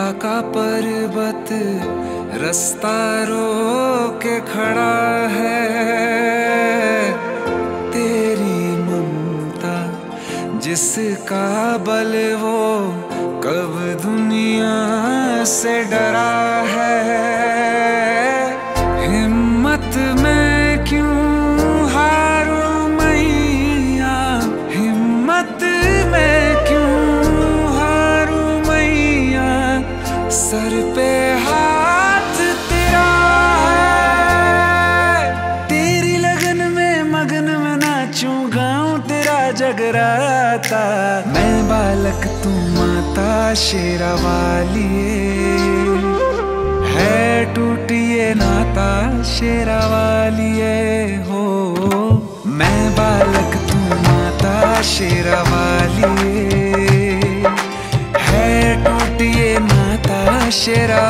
का पर्वत रास्ता रोक के खड़ा है। तेरी ममता जिसका बल वो कब दुनिया से डरा है। हिम्मत में क्यों हारूं मैया, हिम्मत में क्यों हारूं मैया, सर पे हाथ तेरा है। तेरी लगन में मगन में नाचूं गाऊं तेरा जगराता। मैं बालक तू माता शेरा वालिए, है टूटिए नाता शेरा वालिए हो। मैं बालक तू माता शेरा वालिए, है टूटिए नाता शेरा